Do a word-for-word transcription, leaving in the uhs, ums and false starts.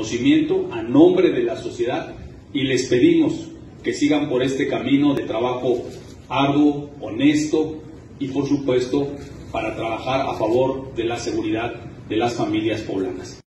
reconocimiento a nombre de la sociedad y les pedimos que sigan por este camino de trabajo arduo, honesto y por supuesto para trabajar a favor de la seguridad de las familias poblanas.